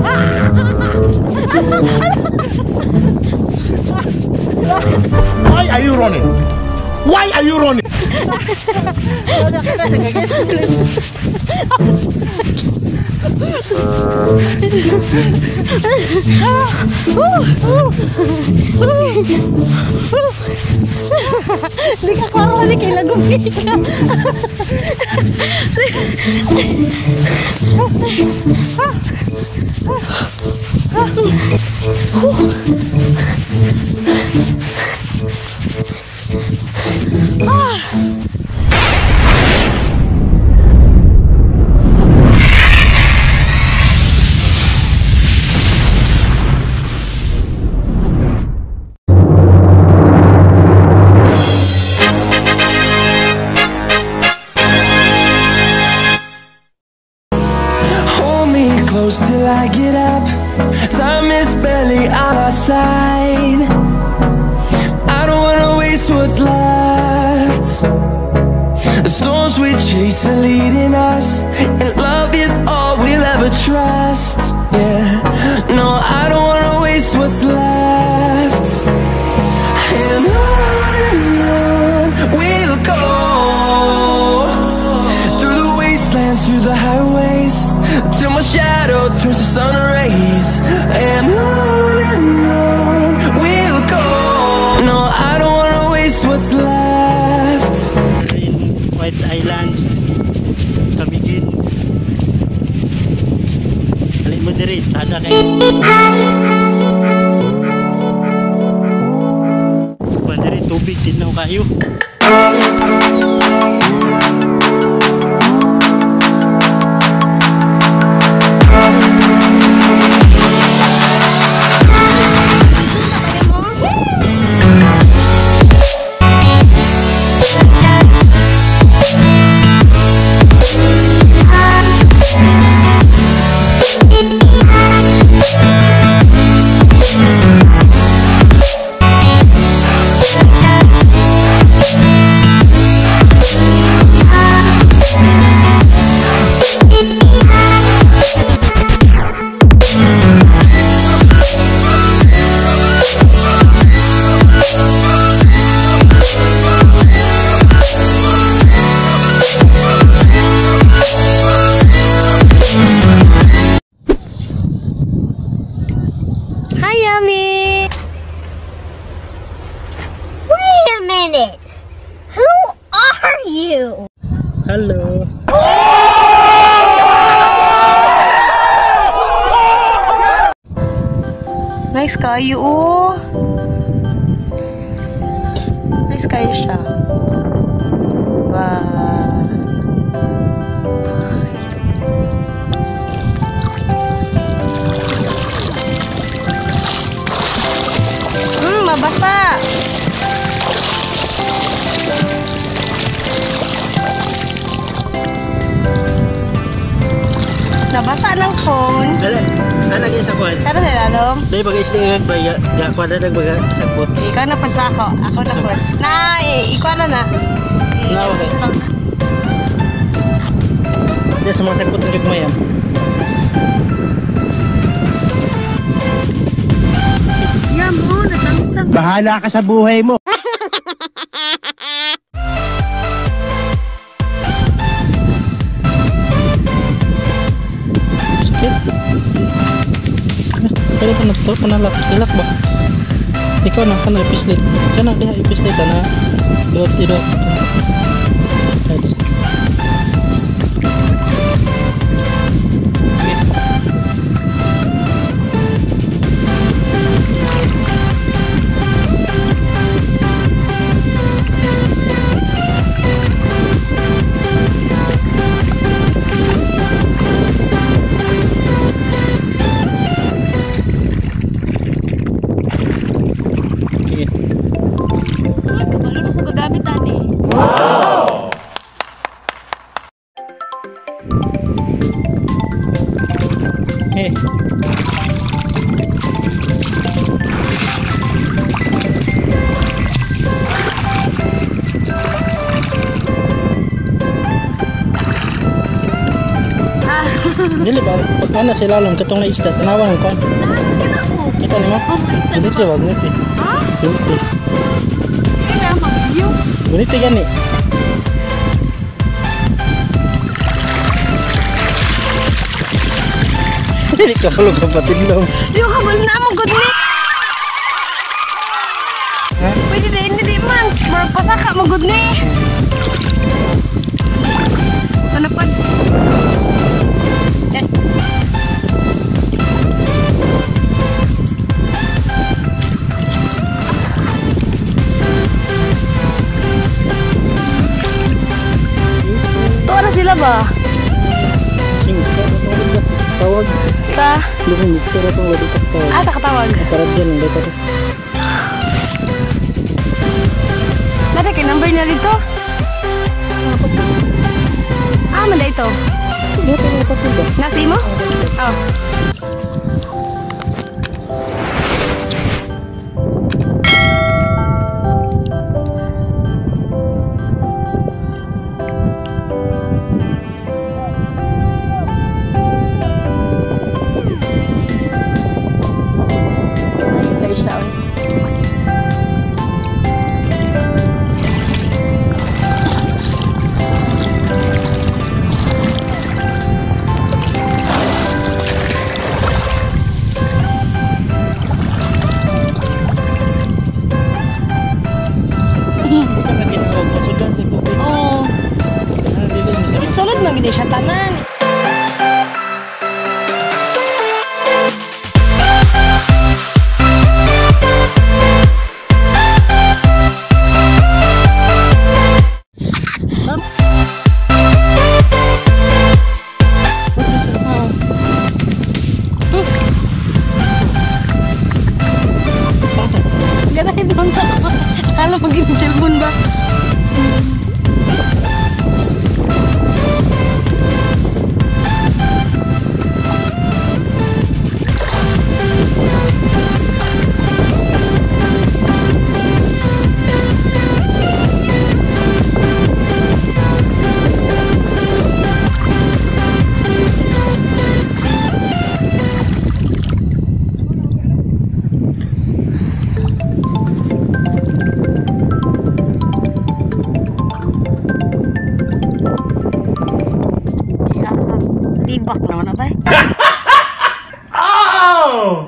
Why are you running? Why are you running? Hindi ka kawali kay lagumik ka. Close till I get up. Time is barely on our side. I don't wanna waste what's left. The storms we chase are leading us, and love is all we'll ever trust. Yeah, no, I don't wanna waste what's left. And on we'll go, through the wastelands, through the highways, till my shadow turns to sun rays. And on we'll go. No, I don't wanna waste what's left. In White Island, Camiguin. Balik mo diri, tada kay. Diri tubig tinaw kayo. Hello. Nice kayo, oh. Nice kayo siya. Wow. Mabasa. Nabasa ng phone. Dali, ano lagi sa kuwan? Kano sa lalong? Dali bagay-islihan ba? Ya, kuwan na bagay sa kuwan. Ikaw na pansa ako. Ako na kuwan. Na, ikaw na na. Okay. Diyan sa mga sakot ng gagmay yan. Yan mo, natangtang. Bahala ka sa buhay mo. Kaya ka nagtulog mo na lakilak ba? Ikaw na, kan epislit. Kan na, diha epislit na. Idot. Dili ba? Ano sila lang katong na isda tanawa ng kon. Kita ni mo? Gunit wag gunit. Ha? Gunit. Kaya mag-view. Gunit gani. Hindi ka pala kapatid lang. Yung kabal na mo good ni. Ha? Pwede din hindi man. Marapasaka mo good ni. Ano pa? Tuwa na sila ba? Tawag. Sa? Lumang pero itong wali tawag. Ah, takatawag. Parang dyan ang dito. Nada kay number na dito. Ah, manda ito. Dito ang kapatid ba? Nasa imo? Oh. Special. Oh. Isulod man gid siya tanan. Ganahin doon sa alam pag cellphone ba? Tibak naman na ba? Oh!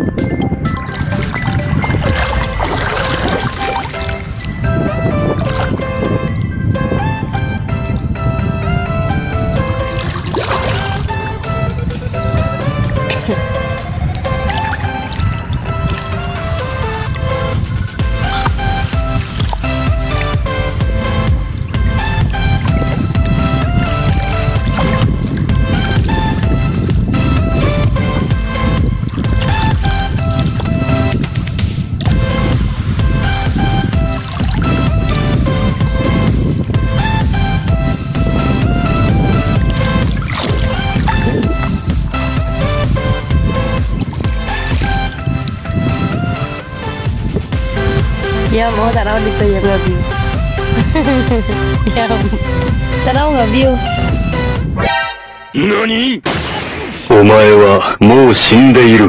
Yam, oh, tanaw dito yung nga view. Yam. Tanaw nga view. NANI?! お前はもう死んでいる。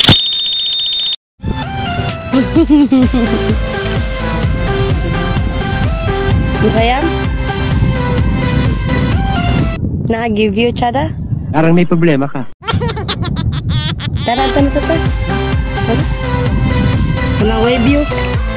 Sayang? Naka-give you, Chada? Parang may problema ka. Tara, ito na ito. Wala, wave you.